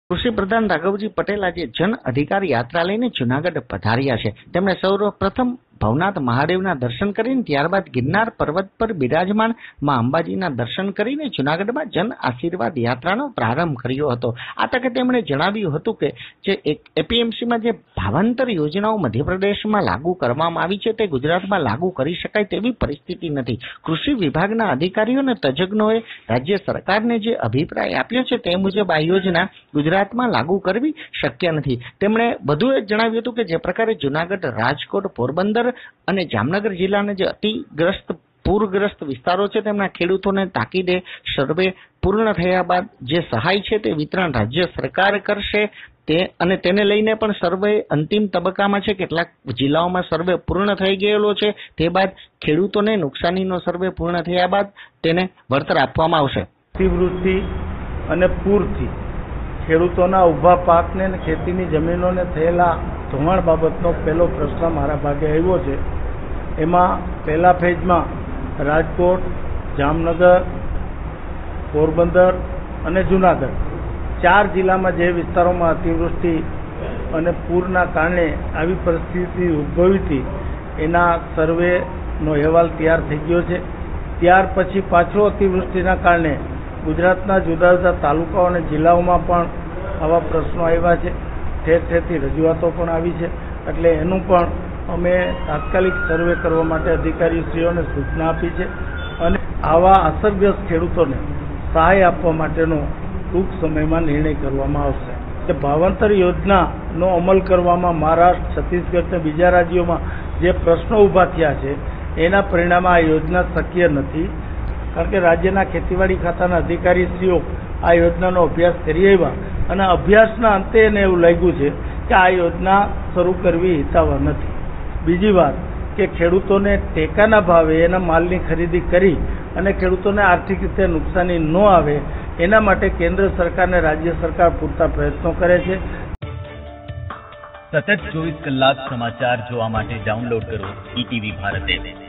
કૃષિ પ્રધાન રાઘવજી પટેલ આજે જન અધિકાર યાત્રા લઈને જૂનાગઢ પધાર્યા છે। તેમણે સૌપ્રથમ ભવનાથ મહાદેવના દર્શન કરીને ત્યારબાદ ગિરનાર પર્વત પર બિરાજમાન માં અંબાજીના દર્શન કરીને જૂનાગઢમાં જન આશીર્વાદ યાત્રાનો પ્રારંભ કર્યો હતો। આ તકે તેમણે જણાવ્યું હતું કે જે એપીએમસીમાં જે ભાવાંતર યોજનાઓ મધ્યપ્રદેશમાં લાગુ કરવામાં આવી છે તે ગુજરાતમાં લાગુ કરી શકાય તેવી પરિસ્થિતિ નથી। કૃષિ વિભાગના અધિકારીઓ અને તજજ્ઞોએ રાજ્ય સરકારને જે અભિપ્રાય આપ્યો છે તે મુજબ આ યોજના ગુજરાતમાં લાગુ કરવી શક્ય નથી। તેમણે વધુ એ જણાવ્યું હતું કે જે પ્રકારે જૂનાગઢ, રાજકોટ, પોરબંદર અને જામનગર જિલ્લાના જે અતિગ્રસ્ત પૂરગ્રસ્ત વિસ્તારો છે તેમના ખેડૂતોને તાકીદે સર્વે પૂર્ણ થયા બાદ જે સહાય છે તે વિતરણ રાજ્ય સરકાર કરશે અને તેને લઈને પણ સર્વે અંતિમ તબક્કામાં છે। કેટલાક જિલ્લાઓમાં સર્વે પૂર્ણ થઈ ગયેલો છે, તે બાદ ખેડૂતોને નુકસાનીનો સર્વે પૂર્ણ થયા બાદ તેને વળતર આપવામાં આવશે। અતિવૃષ્ટિ અને પૂરથી ખેડૂતોના ઊભા પાકને અને ખેતીની જમીનોને થયેલા ધોવાણ બાબતનો પહેલો પ્રશ્ન મારા ભાગે આવ્યો છે। એમાં પહેલા ફેઝમાં રાજકોટ, જામનગર, પોરબંદર અને જૂનાગઢ 4 જિલ્લામાં જે વિસ્તારોમાં અતિવૃષ્ટિ અને પૂરના કારણે આવી પરિસ્થિતિ ઉદ્ભવી હતી એના સર્વેનો અહેવાલ તૈયાર થઈ ગયો છે। ત્યાર પછી પાછો અતિવૃષ્ટિના કારણે ગુજરાતના જુદા જુદા તાલુકાઓ અને જિલ્લાઓમાં પણ આવા પ્રશ્નો આવ્યા છે। ઠેર ઠેરથી રજૂઆતો પણ આવી છે, એટલે એનું પણ અમે તાત્કાલિક સર્વે કરવા માટે અધિકારીશ્રીઓને સૂચના આપી છે અને આવા અસરગ્રસ્ત ખેડૂતોને સહાય આપવા માટેનો ટૂંક સમયમાં નિર્ણય કરવામાં આવશે। કે ભાવાંતર યોજનાનો અમલ કરવામાં મહારાષ્ટ્ર, છત્તીસગઢ અને બીજા રાજ્યોમાં જે પ્રશ્નો ઊભા થયા છે એના પરિણામે આ યોજના શક્ય નથી, કારણ કે રાજ્યના ખેતીવાડી ખાતાના અધિકારીશ્રીઓ આ યોજનાનો અભ્યાસ કરી આવ્યા અને અભ્યાસના અંતે એને એવું લાગ્યું છે કે આ યોજના શરૂ કરવી હિતાવહ નથી। બીજી વાત કે ખેડૂતોને ટેકાના ભાવે એના માલની ખરીદી કરી અને ખેડૂતોને આર્થિક રીતે નુકસાની ન આવે એના માટે કેન્દ્ર સરકાર અને રાજ્ય સરકાર પૂરતા પ્રયત્નો કરે છે। સતત 24 કલાક સમાચાર જોવા માટે ડાઉનલોડ કરો ઈટીવી ભારત એપ।